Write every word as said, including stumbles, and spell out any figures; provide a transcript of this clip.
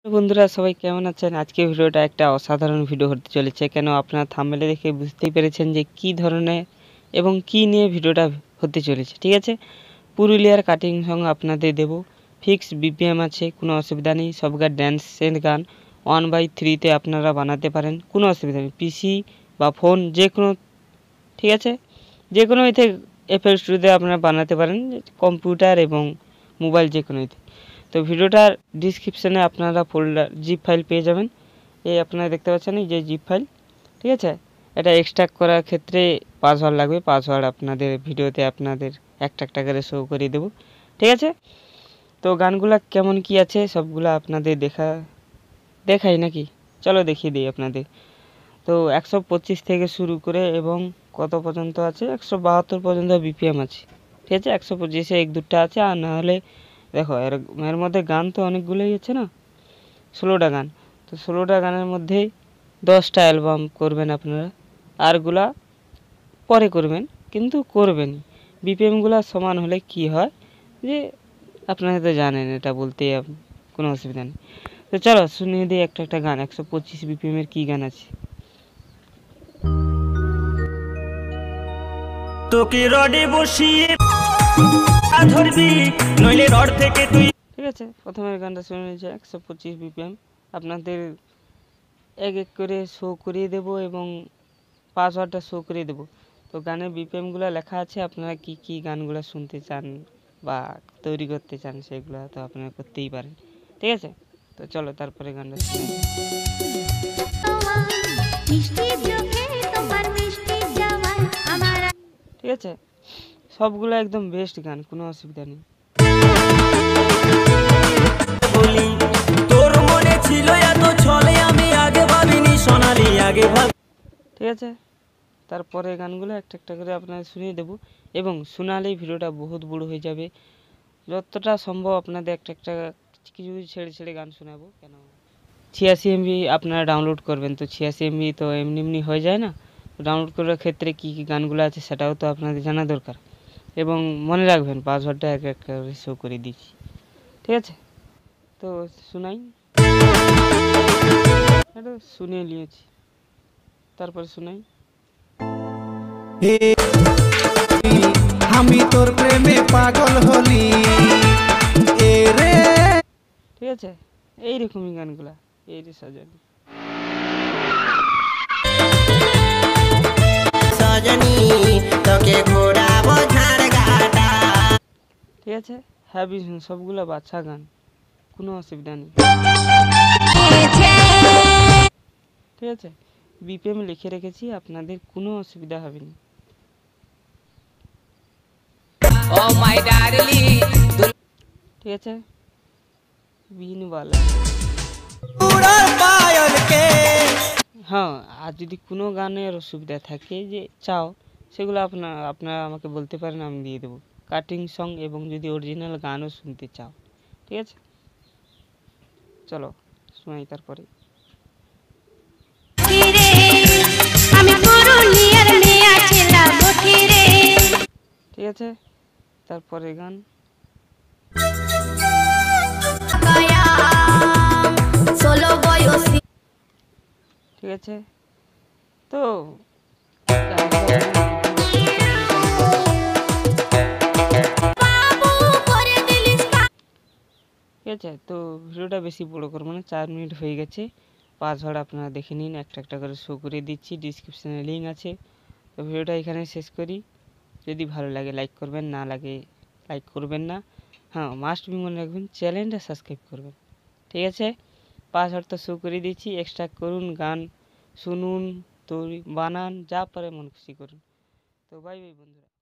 বন্ধুরা সবাই কেমন আছেন? আজকে ভিডিওটা একটা অসাধারণ ভিডিও হতে চলেছে। কেন আপনারা থাম্বনেলে দেখে বুঝতেই পেরেছেন যে কি ধরনের এবং কি নিয়ে ভিডিওটা হতে চলেছে। ঠিক আছে, পুরুলিয়ার কাটিং সং আপনাদের দেব। ফিক্স বিপিএম আছে, কোনো অসুবিধা নেই। সবকার ড্যান্সের গান ওয়ান বাই থ্রিতে আপনারা বানাতে পারেন, কোনো অসুবিধা নেই। পিসি বা ফোন যে কোনো, ঠিক আছে, যে কোনো এতে এফএল স্টুডিওতে আপনারা বানাতে পারেন, কম্পিউটার এবং মোবাইল যে কোনো এতে। তো ভিডিওটার ডিসক্রিপশানে আপনারা ফোল্ডার জিপ ফাইল পেয়ে যাবেন। এই আপনারা দেখতে পাচ্ছেন এই যে জিপ ফাইল, ঠিক আছে। এটা এক্সট্রাক্ট করার ক্ষেত্রে পাসওয়ার্ড লাগবে। পাসওয়ার্ড আপনাদের ভিডিওতে আপনাদের একটা একটা করে শো করে দেবো, ঠিক আছে। তো গানগুলা কেমন কি আছে সবগুলো আপনাদের দেখা দেখাই নাকি, চলো দেখিয়ে দিই আপনাদের। তো একশো পঁচিশ থেকে শুরু করে এবং কত পর্যন্ত আছে, একশো বাহাত্তর পর্যন্ত বিপিএম আছে, ঠিক আছে। একশো পঁচিশে এক দুটা আছে, আর না হলে দেখো এর এর মধ্যে গান তো অনেকগুলোই আছে না, ষোলোটা গান। তো ষোলোটা গানের মধ্যে দশটা অ্যালবাম করবেন আপনারা, আরগুলা পরে করবেন, কিন্তু করবেন। বিপিএমগুলো সমান হলে কি হয় যে আপনারা তো জানেন, এটা বলতে কোনো অসুবিধা নেই। তো চলো শুনিয়ে দিই একটা একটা গান। একশো পঁচিশ বিপিএমের কী গান আছে। তোকে রডে বসিয়ে ধরবি নইলে রড থেকে তুই, ঠিক আছে। প্রথমের গানটা শুনে নিয়েছে একশো পঁচিশ বিপিএম, আপনাদের এক এক করে শো করিয়ে দেবো এবং পাসওয়ার্ডটা শো করিয়ে দেবো। তো গানের বিপিএমগুলো লেখা আছে, আপনারা কি কি গানগুলো শুনতে চান বা তৈরি করতে চান সেগুলো তো আপনারা করতেই পারেন, ঠিক আছে। তো চলো তারপরে গানটা শুনে নিই। ঠিক আছে, সবগুলো একদম বেস্ট গান, কোনো অসুবিধা নেই। বলি তোর মনে ছিল এত ছলে আমি আগে ভাবিনি সোনালি আগে ভাব, ঠিক আছে। তারপরে গানগুলো একটা একটা করে আপনাদের শুনিয়ে দেবো এবং শোনালেই ভিডিওটা বহুত বড় হয়ে যাবে। যতটা সম্ভব আপনাদের একটা একটা কিছু ছেড়ে ছেড়ে গান শোনাবো। কেন ছিয়াশি এমবি আপনারা ডাউনলোড করবেন, তো ছিয়াশি এমবি তো এমনি এমনি হয়ে যায় না। ডাউনলোড করার ক্ষেত্রে কী কী গানগুলো আছে সেটাও তো আপনাদের জানা দরকার, এবং মনে রাখবেন পাসওয়ার্ডটা এক এক করে শো করে দিচ্ছি, ঠিক আছে। তো শোনাই, এটা শুনিয়ে নিয়েছি, তারপরে শোনাই। আমি তোর প্রেমে পাগল হলি এ রে, ঠিক আছে। এইরকমই গানগুলা, এই রে সাজানি সাজানি তোকে ঘোরাবো ঝাড়গাটা, ঠিক আছে। হ্যাভি সবগুলো বাচ্চা গান, কোনো অসুবিধা নেই, ঠিক আছে। বিপিএম লিখে রেখেছি, আপনাদের কোনো অসুবিধা হবে না। ঠিক আছে, বিনওয়ালা। হ্যাঁ, আর যদি কোনো গানের অসুবিধা থাকে যে চাও, সেগুলো আপনার আপনারা আমাকে বলতে পারেন, আমি দিয়ে দেবো কাটিং সং, এবং যদি অরিজিনাল গানও শুনতে চাও, ঠিক আছে। চলো শোনাই তারপরে। ঠিক আছে, তারপরে গান। ঠিক আছে, তো ঠিক আছে। তো ভিডিওটা বেশি বড় করবো না, চার মিনিট হয়ে গেছে। পাসওয়ার্ড আপনারা দেখে নিন, একটা একটা করে শো করে দিচ্ছি, ডিসক্রিপশানে লিঙ্ক আছে। তো ভিডিওটা এখানে শেষ করি। যদি ভালো লাগে লাইক করবেন, না লাগে লাইক করবেন না। হ্যাঁ, মাস্ট বি মনে রাখবেন চ্যানেলটা সাবস্ক্রাইব করবেন, ঠিক আছে। পাসওয়ার্ড তো শো করে দিচ্ছি, এক্সট্রা করুন, গান শুনুন, তৈরি বানান, যা পারে মন খুশি করুন। তো বাই বাই বন্ধুরা।